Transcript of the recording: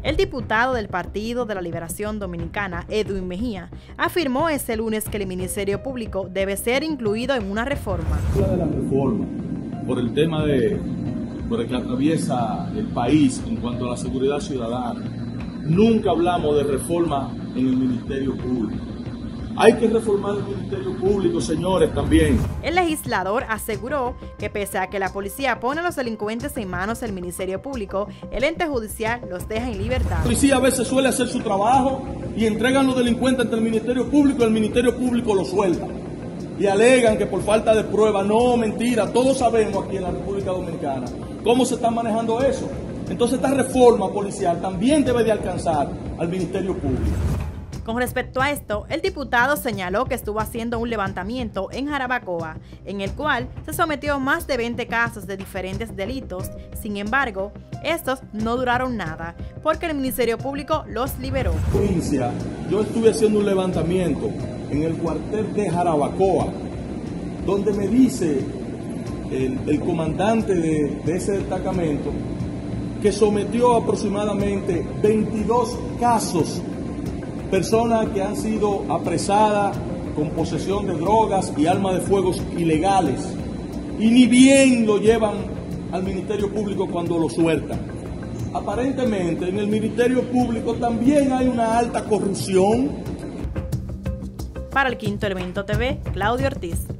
El diputado del Partido de la Liberación Dominicana, Edwin Mejía, afirmó este lunes que el Ministerio Público debe ser incluido en una reforma. Habla de la reforma por el tema por el que atraviesa el país en cuanto a la seguridad ciudadana. Nunca hablamos de reforma en el Ministerio Público. Hay que reformar el Ministerio Público, señores, también. El legislador aseguró que pese a que la policía pone a los delincuentes en manos del Ministerio Público, el ente judicial los deja en libertad. La policía a veces suele hacer su trabajo y entregan los delincuentes ante el Ministerio Público y el Ministerio Público los suelta. Y alegan que por falta de prueba. No, mentira, todos sabemos aquí en la República Dominicana cómo se está manejando eso. Entonces esta reforma policial también debe de alcanzar al Ministerio Público. Con respecto a esto, el diputado señaló que estuvo haciendo un levantamiento en Jarabacoa, en el cual se sometió más de 20 casos de diferentes delitos. Sin embargo, estos no duraron nada, porque el Ministerio Público los liberó. Provincia, yo estuve haciendo un levantamiento en el cuartel de Jarabacoa, donde me dice el comandante de ese destacamento que sometió aproximadamente 22 casos, personas que han sido apresadas con posesión de drogas y armas de fuego ilegales, y ni bien lo llevan al Ministerio Público cuando lo sueltan. Aparentemente en el Ministerio Público también hay una alta corrupción. Para el Quinto Elemento TV, Claudio Ortiz.